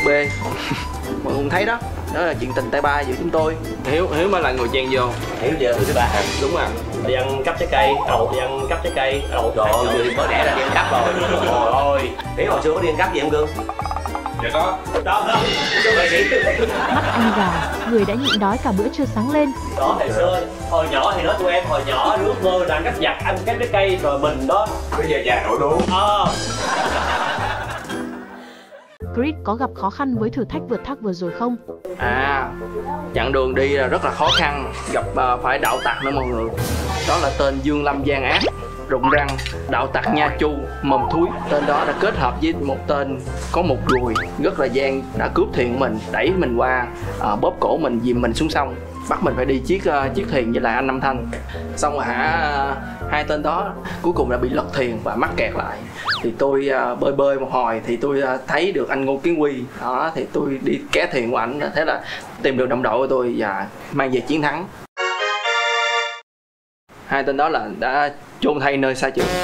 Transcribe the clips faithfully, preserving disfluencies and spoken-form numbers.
bê. Mọi người thấy đó, đó là chuyện tình tay ba giữa chúng tôi. Hiếu Hiếu mới là người chen vô. Hiếu giờ người thứ ba hả? Đúng rồi. Đi ăn cắp trái cây, đầu đi ăn cắp trái cây, đầu trời ơi, người mới đẻ ra đi ăn cắp rồi. Trời ơi, Hiếu hồi xưa có đi ăn cắp gì không cưng? Dạ có. Đó không? Mắt anh gà, người đã nhịn đói cả bữa trưa sáng lên. Đó hồi xưa, hồi nhỏ thì nói tụi em hồi nhỏ ước mơ là ăn cắp vặt, ăn cắp trái cây rồi mình đó. Bây giờ già nổi đốn. Ờ. Chris có gặp khó khăn với thử thách vượt thác vừa rồi không? À, chặng đường đi là rất là khó khăn, gặp uh, phải đạo tặc nữa mọi người. Đó là tên Dương Lâm gian ác, rụng răng, đạo tặc Nha Chu, mầm thúi. Tên đó đã kết hợp với một tên có một ruồi rất là gian, đã cướp thuyền của mình, đẩy mình qua, uh, bóp cổ mình, dìm mình xuống sông, bắt mình phải đi chiếc uh, chiếc thuyền với lại anh Nam Thanh. Xong rồi hả, uh, hai tên đó cuối cùng đã bị lật thuyền và mắc kẹt lại. Thì tôi uh, bơi bơi một hồi thì tôi uh, thấy được anh Ngô Kiến Huy đó, thì tôi đi ké thuyền của ảnh, thế là tìm được đồng đội của tôi và mang về chiến thắng. Hai tên đó là đã chôn thay nơi xa trường.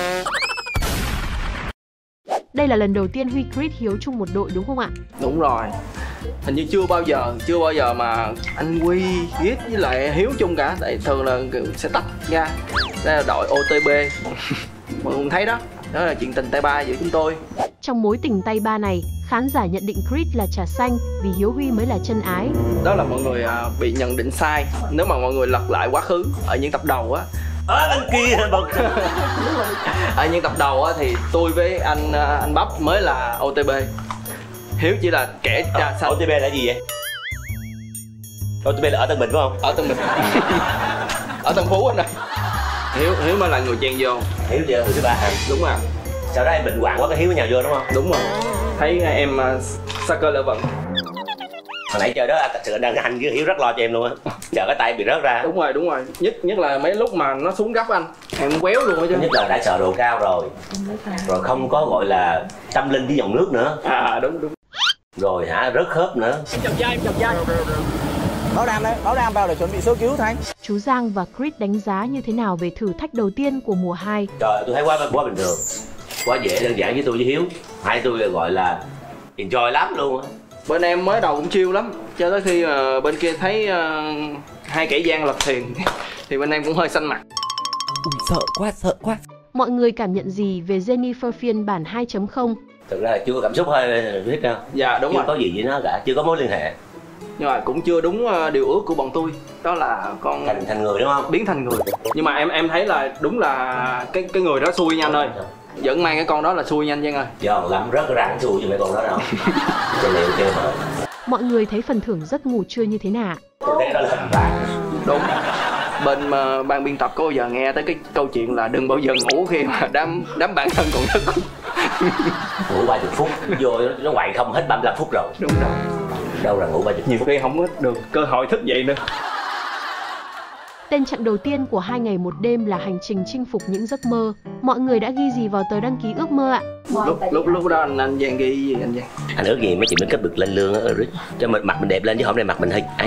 Đây là lần đầu tiên Huy Chris Hiếu chung một đội đúng không ạ? Đúng rồi. Hình như chưa bao giờ, chưa bao giờ mà anh Huy, Git với lại Hiếu chung cả. Tại thường là sẽ tách ra. Đây là đội ô tê bê. Mọi người thấy đó, đó là chuyện tình tay ba giữa chúng tôi. Trong mối tình tay ba này, khán giả nhận định Chris là trà xanh vì Hiếu Huy mới là chân ái. Đó là mọi người à, bị nhận định sai. Nếu mà mọi người lật lại quá khứ ở những tập đầu á, à, anh kia bật. ở những tập đầu á thì tôi với anh anh Bắp mới là ô tê bê. Hiếu chỉ là kẻ trà xanh. ô tê bê là gì vậy? ô tê bê là ở Tân Bình phải không? Ở Tân Bình. Ở Tân Phú anh ơi. Hiếu Hiếu mới là người chen vô. Hiếu giờ người thứ ba hả? Đúng rồi. Sau đó em bệnh hoạn quá cái Hiếu với nhau vô đúng không? Đúng rồi. Thấy em uh, sa cơ lỡ vận. Hồi nãy chơi đó thật sự đang hành với Hiếu rất lo cho em luôn á. Chờ cái tay bị rớt ra. Đúng rồi, đúng rồi. Nhất nhất là mấy lúc mà nó xuống gấp anh, em quéo luôn á chứ. Nhất là đã sợ độ cao rồi. Rồi không có gọi là tâm linh với dòng nước nữa. À đúng đúng. Rồi hả, rớt khớp nữa. Chọc dai, chọc dai. Báo đam đấy, báo đam vào để chuẩn bị sơ cứu Thanh. Chú Giang và Chris đánh giá như thế nào về thử thách đầu tiên của mùa hai? Trời, tôi thấy quá quá bình thường. Quá dễ đơn giản với tôi với Hiếu. Hai tôi gọi là enjoy lắm luôn á. Bên em mới đầu cũng chill lắm, cho tới khi mà bên kia thấy uh, hai kẻ gian lật thuyền thì bên em cũng hơi xanh mặt. Ui sợ quá, sợ quá. Mọi người cảm nhận gì về Jennifer phiên bản hai chấm không? Thực ra là chưa có cảm xúc hơi biết đâu. Dạ đúng chưa rồi. Có gì với nó cả, chưa có mối liên hệ. Nhưng mà cũng chưa đúng uh, điều ước của bọn tôi, đó là con Thành thành người đúng không? biến thành người. Nhưng mà em em thấy là đúng là cái cái người đó xui nha anh ơi. Vẫn mang cái con đó là xui nha anh Giang ơi. Giòn lắm, rất cái răng xui cho mấy con đó đâu. Cho liệu kêu mà. Mọi người thấy phần thưởng giấc ngủ trưa như thế nào? Tôi thấy đó là hình vàng. Đúng. Bên uh, ban biên tập có bao giờ nghe tới cái câu chuyện là đừng bao giờ ngủ khi mà đám đám bạn thân còn thức. Ngủ ba mươi phút, vô nó hoài không hết ba mươi lăm phút rồi. Đúng rồi. Đâu là ngủ ba mươi Nhiều phút. khi không có được cơ hội thức dậy nữa. Tên chặng đầu tiên của hai ngày một đêm là hành trình chinh phục những giấc mơ. Mọi người đã ghi gì vào tờ đăng ký ước mơ ạ? Lúc lúc lúc đó anh anh Giang ghi gì anh Giang? Anh ước gì mấy chị mới cấp được lên lương á, cho mình mặt mình đẹp lên chứ hôm nay mặt mình hơi ấy.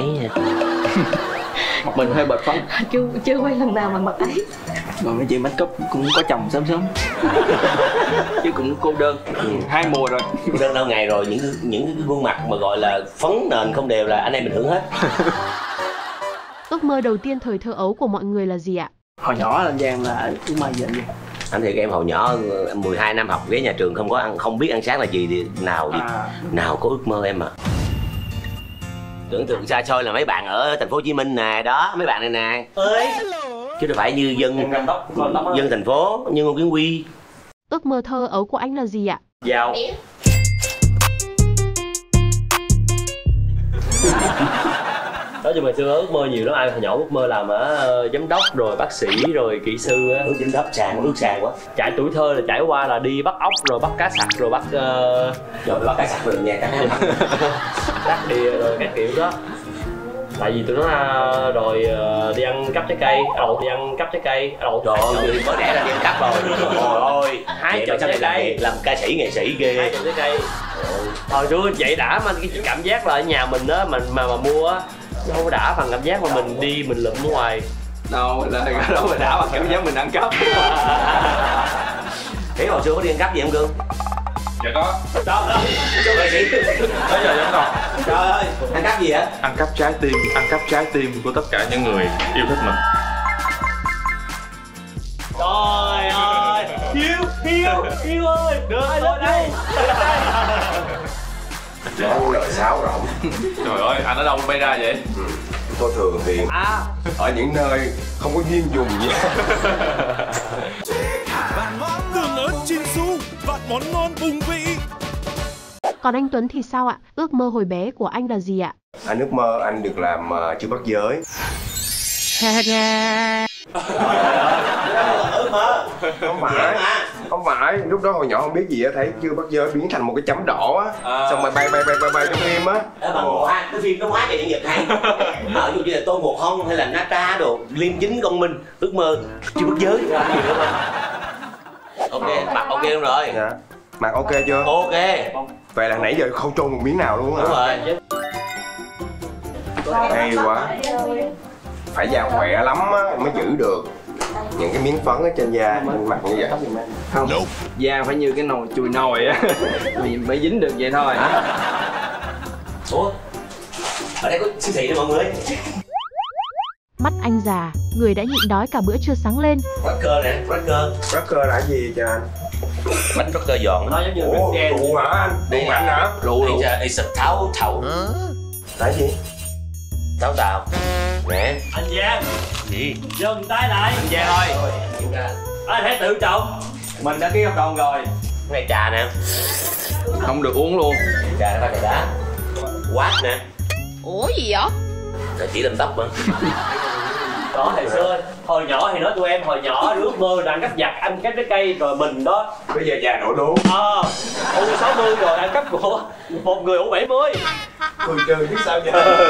Mặt mình hơi bệt phấn. chưa chưa quay lần nào mà mặt ấy. Mà mấy chị make up cũng có chồng sớm sớm. Chứ cũng cô đơn. Ừ. Hai mùa rồi. Cô đơn lâu ngày rồi, những những cái gương mặt mà gọi là phấn nền không đều là anh em mình hưởng hết. Ước mơ đầu tiên thời thơ ấu của mọi người là gì ạ? Hồi nhỏ là anh Giang là ước mơ gì anh Giang? Anh thì em hồi nhỏ mười hai năm học ghé nhà trường không có ăn, không biết ăn sáng là gì thì nào gì, à. nào có ước mơ em mà. Tưởng tượng xa xôi là mấy bạn ở thành phố Hồ Chí Minh nè, đó mấy bạn này nè ơi, chứ đâu phải như dân dân thành phố như Ngô Kiến Huy. Ước mơ thơ ấu của anh là gì ạ? Giàu. Đó, nhưng mà xưa ước mơ nhiều lắm, ai hồi nhỏ ước mơ làm ở giám đốc rồi bác sĩ rồi kỹ sư á. Ước giám đốc sàng, ước sàng quá. Trải tuổi thơ là trải qua là đi bắt ốc rồi bắt cá sặc rồi bắt uh... rồi bắt cá sặc rồi nhà cá đắt đi rồi các kiểu đó. Tại vì tụi nó rồi đi ăn cắp trái cây, đầu đi ăn cắp trái cây, đầu trời ơi người mới đẻ ra đi ăn cắp rồi. Trời ơi, hai chục trái cây làm ca sĩ nghệ sĩ ghê. Hai chục trái cây. Hồi xưa vậy đã mà cái cảm giác là ở nhà mình á mình mà mà mua á đâu có đã bằng cảm giác mà mình đi mình lụm ở ngoài. Đâu là đâu mà đã bằng cảm giác mình ăn cắp. Hiếu hồi xưa có đi ăn cắp gì không cưng? Dạ có. Đâu đâu. Cho nghệ sĩ. Bây giờ vẫn còn. Trời ơi, ăn cắp gì hả? Ăn cắp trái tim, ăn cắp trái tim của tất cả những người yêu thích mình. Trời ơi, Hiếu, Hiếu, Hiếu ơi, được rồi đây. Nói lời sáo rỗng. Trời ơi, anh ở đâu bay ra vậy? Ừ. Tôi thường thì À, ở những nơi không có duyên dùng gì. Tương ớt Chinsu, vạn món ngon vùng vị. Còn anh Tuấn thì sao ạ? Ước mơ hồi bé của anh là gì ạ? Anh ước mơ anh được làm uh, chưa bắt giới. Ước mơ. Không phải, không phải. Lúc đó hồi nhỏ không biết gì á, thấy chưa bắt giới biến thành một cái chấm đỏ á, à. xong rồi bay bay bay bay bay trong phim á. Ở bằng bộ ha, cái phim nó quá trời nhân vật hay. Ở ví dụ như là Tôn Ngộ Không hay là Natra đồ, Liêm Chính Công Minh, ước mơ chưa bắt giới. Ok, mặc ok luôn rồi. Dạ. Mặc ok chưa? Ok. Vậy là nãy giờ không trôn một miếng nào luôn hả? Đúng rồi. Hay quá. Phải da khỏe lắm á mới giữ được những cái miếng phấn ở trên da, trên mặt như vậy. Không, da phải như cái nồi chùi nồi á thì mới dính được vậy thôi. Ủa? Ở đây có siêu thị nè mọi người. Mắt anh già, người đã nhịn đói cả bữa chưa sáng lên. Rocker nè, rocker. Rocker là cái gì cho anh? Bánh rocker giòn. nó giống như Ủa, bánh đen. rượu hả anh? Rượu mạnh hả? Rượu rượu. Đây là tháo thầu. Là gì? Tháo tàu. Nè. Anh Giang, Gì? dừng tay lại. Anh Giang ơi, Anh hãy tự trọng. mình đã ký hợp đồng rồi. Cái này trà nè. Không được uống luôn. Trà nó pha trà đá. Quát nè. Ủa gì vậy? Là chỉ làm tóc mà. Đó, hồi xưa, hồi nhỏ thì nói tụi em hồi nhỏ ước mơ là ăn cắp vặt, ăn cắp trái cây rồi mình đó. Bây giờ già nổ đốn. Ờ, u sáu mươi rồi ăn cắp của một người u bảy mươi. Cười chơi biết sao giờ.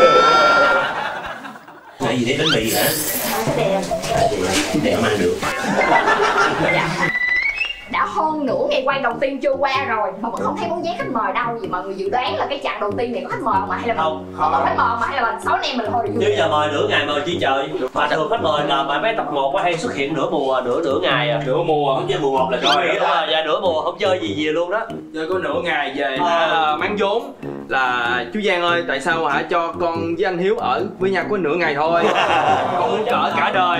Cái gì đấy bánh mì hả? Đẹp. Đẹp mà ăn được. Đã hơn nửa ngày quay đầu tiên chưa qua rồi mà vẫn không thấy bóng dáng khách mời đâu. Vậy mọi người dự đoán là cái chặng đầu tiên này có khách mời không ạ? Hay là Không, không có khách mời mà hay là mình sáu anh em mình thôi Chứ giờ mời nửa ngày mời chi trời. Mà thường khách mời là mà mấy tập một có hay xuất hiện nửa mùa, nửa nửa ngày à. Nửa mùa. Chứ mùa một là Rồi, rồi đúng đó. rồi, dạ nửa mùa không chơi gì gì luôn đó. Chơi có nửa ngày về Ờ. uh, máng vốn là chú Giang ơi, tại sao hả cho con với anh Hiếu ở với nhau có nửa ngày thôi, con muốn cỡ cả đời.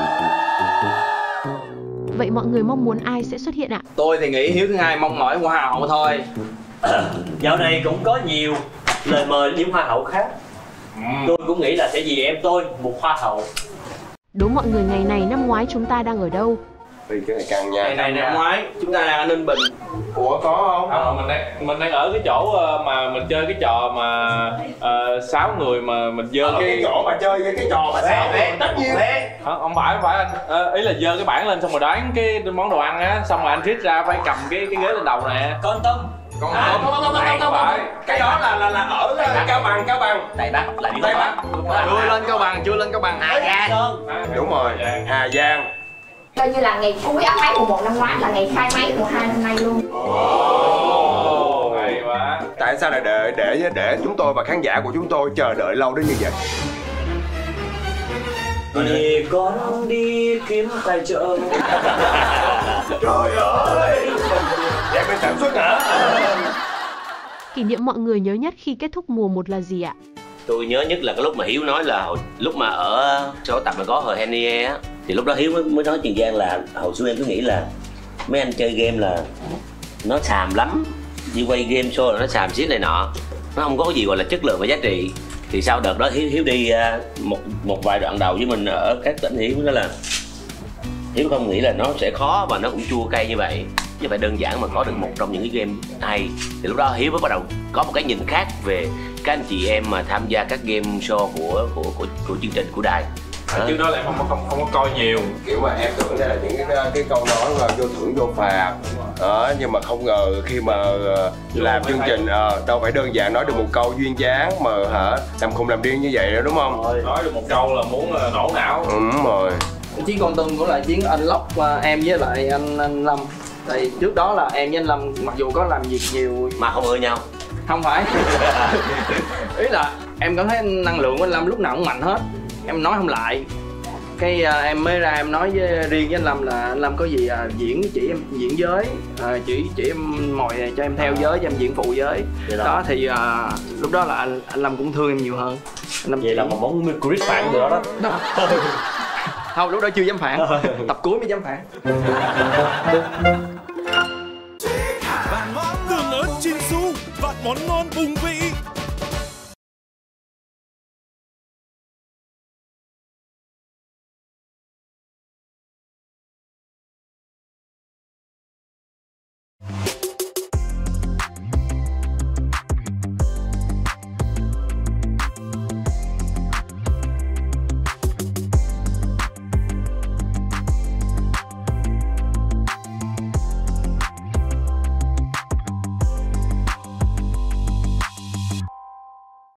Vậy mọi người mong muốn ai sẽ xuất hiện ạ? Tôi thì nghĩ Hiếu thứ hai mong mỏi hoa hậu thôi. Dạo này cũng có nhiều lời mời những hoa hậu khác. Tôi cũng nghĩ là sẽ vì em tôi một hoa hậu. Đố mọi người ngày này năm ngoái chúng ta đang ở đâu? Vì cái này càng Ngày nha. này năm ngoái chúng ta đang ở Ninh Bình. Ủa có không? Ờ, mình đang mình đang ở cái chỗ ờ, mà mình chơi cái trò mà ờ, sáu người mà mình dơ Ở cái, cái chỗ mà chơi cái trò mà sao? Tất nhiên. Không, không phải không phải anh. Ờ, ý là dơ cái bảng lên xong rồi đoán cái món đồ ăn á, xong rồi anh rít ra phải cầm cái cái ghế lên đầu nè. Con Tâm. Con À, không không, không, không, phải, không, phải. Cái đó là là là ở Cao Bằng, Cao Bằng. Tây Bắc là đi Tây Bắc. Chưa lên Cao Bằng, chưa lên Cao Bằng. Hà Giang. Đúng rồi. Hà Giang. coi như là ngày cuối áp máy mùa một năm ngoái là ngày khai máy mùa hai năm nay luôn. Ồ, hay quá. Tại sao lại để để để chúng tôi và khán giả của chúng tôi chờ đợi lâu đến như vậy? Vì con đi kiếm tài trợ. Trời ơi, vậy bên sản xuất hả? Kỷ niệm mọi người nhớ nhất khi kết thúc mùa một là gì ạ? Tôi nhớ nhất là cái lúc mà Hiếu nói là hồi, lúc mà ở số tập mà có hồi Henie á, thì lúc đó Hiếu mới, mới nói Trường Giang là hồi xưa em cứ nghĩ là mấy anh chơi game là nó xàm lắm, đi quay game show là nó xàm xít này nọ, nó không có cái gì gọi là chất lượng và giá trị. Thì sau đợt đó Hiếu Hiếu đi uh, một một vài đoạn đầu với mình ở các tỉnh, Hiếu nói là Hiếu không nghĩ là nó sẽ khó và nó cũng chua cay như vậy, chứ phải đơn giản mà có được một trong những cái game hay. Thì lúc đó Hiếu mới bắt đầu có một cái nhìn khác về các anh chị em mà tham gia các game show của của của, của chương trình của đài. Chứ đó là em không không không có coi nhiều. Kiểu mà em tưởng đây là những cái cái câu nói là vô thưởng vô phạt đó, nhưng mà không ngờ khi mà làm chương trình ờ, đâu phải đơn giản nói được một câu duyên dáng mà hả làm khùng làm điên như vậy đó, đúng không? Nói được một câu là muốn là nổ não. Ừ, đúng rồi. Chiến Con Tum cũng là chiến anh Lóc và em với lại anh, anh Lâm. Thì trước đó là em với anh Lâm mặc dù có làm việc nhiều Mà không ưa nhau. không phải ý là em cảm thấy năng lượng của anh Lâm lúc nào cũng mạnh hết, em nói không lại. Cái à, em mới ra em nói với riêng với anh Lâm là anh Lâm có gì à, diễn chỉ em diễn giới, à, chỉ chỉ em mồi cho em theo giới cho em diễn phụ giới. Vậy đó, đó thì à, lúc đó là anh anh Lâm cũng thương em nhiều hơn. Anh Lâm vậy chỉ... là một món Chris phản từ đó đó, đó. Không, lúc đó chưa dám phản, tập cuối mới dám phản. Tương ớt Chinsu, vạt món ngon bùng